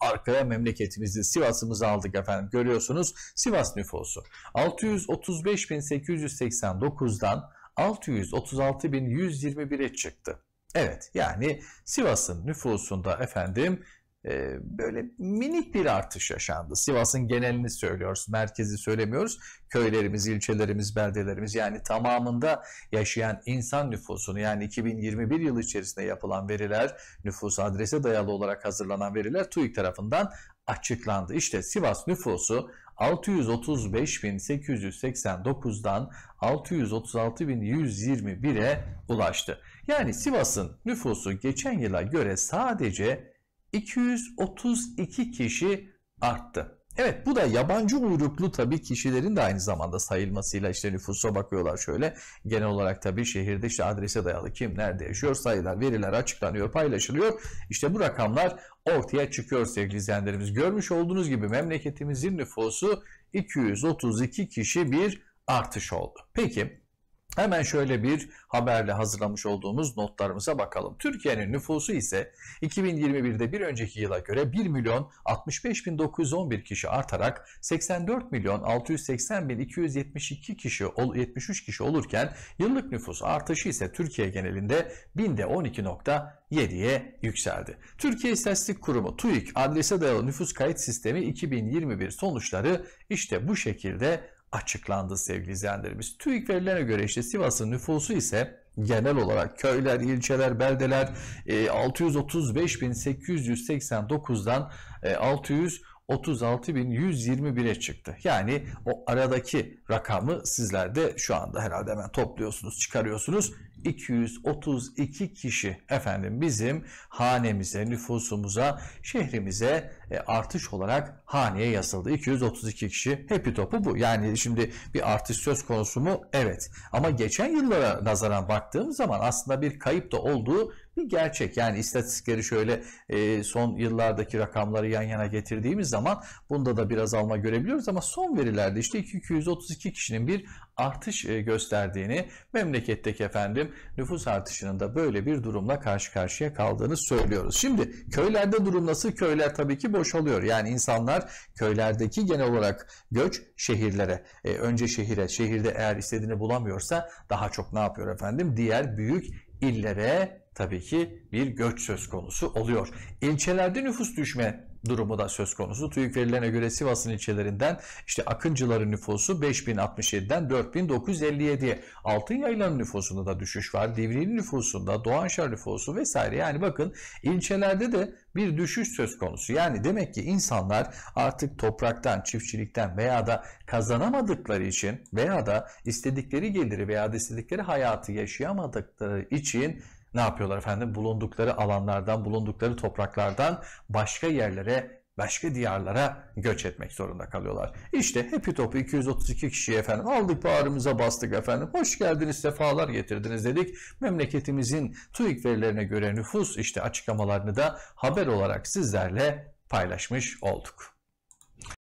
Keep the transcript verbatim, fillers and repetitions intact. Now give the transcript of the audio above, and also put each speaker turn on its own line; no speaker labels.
arkaya memleketimizi, Sivas'ımızı aldık efendim. Görüyorsunuz Sivas nüfusu altı yüz otuz beş bin sekiz yüz seksen dokuzdan altı yüz otuz altı bin yüz yirmi bire çıktı. Evet, yani Sivas'ın nüfusunda efendim e, böyle minik bir artış yaşandı. Sivas'ın genelini söylüyoruz, merkezi söylemiyoruz. Köylerimiz, ilçelerimiz, beldelerimiz, yani tamamında yaşayan insan nüfusunu, yani iki bin yirmi bir yılı içerisinde yapılan veriler, nüfus adrese dayalı olarak hazırlanan veriler TÜİK tarafından açıklandı. İşte Sivas nüfusu altı yüz otuz beş bin sekiz yüz seksen dokuzdan altı yüz otuz altı bin yüz yirmi bire ulaştı. Yani Sivas'ın nüfusu geçen yıla göre sadece iki yüz otuz iki kişi arttı. Evet, bu da yabancı uyruklu tabii kişilerin de aynı zamanda sayılmasıyla, işte nüfusa bakıyorlar şöyle. Genel olarak tabii şehirde işte adrese dayalı kim nerede yaşıyor, sayılar, veriler açıklanıyor, paylaşılıyor. İşte bu rakamlar ortaya çıkıyor sevgili izleyenlerimiz. Görmüş olduğunuz gibi memleketimizin nüfusu iki yüz otuz iki kişi bir artış oldu. Peki hemen şöyle bir haberle hazırlamış olduğumuz notlarımıza bakalım. Türkiye'nin nüfusu ise iki bin yirmi birde bir önceki yıla göre bir milyon altmış beş bin dokuz yüz on bir kişi artarak seksen dört milyon altı yüz seksen bin iki yüz yetmiş iki kişi, yetmiş üç kişi olurken yıllık nüfus artışı ise Türkiye genelinde binde on iki nokta yediye yükseldi. Türkiye İstatistik Kurumu TÜİK adrese dayalı nüfus kayıt sistemi iki bin yirmi bir sonuçları işte bu şekilde açıklandı sevgili izleyenlerimiz. TÜİK verilerine göre işte Sivas'ın nüfusu ise genel olarak köyler, ilçeler, beldeler altı yüz otuz beş bin sekiz yüz seksen dokuzdan altı yüz otuz altı bin yüz yirmi bire çıktı. Yani o aradaki rakamı sizler de şu anda herhalde hemen topluyorsunuz, çıkarıyorsunuz. iki yüz otuz iki kişi efendim bizim hanemize, nüfusumuza, şehrimize artış olarak haneye yazıldı. iki yüz otuz iki kişi, hepi topu bu. Yani şimdi bir artış söz konusu mu? Evet. Ama geçen yıllara nazaran baktığımız zaman aslında bir kayıp da olduğu bir gerçek. Yani istatistikleri şöyle e, son yıllardaki rakamları yan yana getirdiğimiz zaman bunda da biraz alma görebiliyoruz ama son verilerde işte iki yüz otuz iki kişinin bir artış e, gösterdiğini, memleketteki efendim nüfus artışının da böyle bir durumla karşı karşıya kaldığını söylüyoruz. Şimdi köylerde durum nasıl? Köyler tabii ki boşalıyor. Yani insanlar köylerdeki genel olarak göç şehirlere, e, önce şehire, şehirde eğer istediğini bulamıyorsa daha çok ne yapıyor efendim? Diğer büyük illere tabii ki bir göç söz konusu oluyor. İlçelerde nüfus düşme durumu da söz konusu. TÜİK verilerine göre Sivas'ın ilçelerinden işte Akıncıların nüfusu beş bin altmış yediden dört bin dokuz yüz elli yediye. Altınyaylan'ın nüfusunda da düşüş var. Divriğin nüfusunda, Doğanşar nüfusu vesaire. Yani bakın ilçelerde de bir düşüş söz konusu. Yani demek ki insanlar artık topraktan, çiftçilikten veya da kazanamadıkları için veya da istedikleri geliri veya da istedikleri hayatı yaşayamadıkları için ne yapıyorlar efendim? Bulundukları alanlardan, bulundukları topraklardan başka yerlere, başka diyarlara göç etmek zorunda kalıyorlar. İşte hepi topu iki yüz otuz iki kişiyi efendim aldık, bağrımıza bastık efendim. Hoş geldiniz, sefalar getirdiniz dedik. Memleketimizin TÜİK verilerine göre nüfus işte açıklamalarını da haber olarak sizlerle paylaşmış olduk.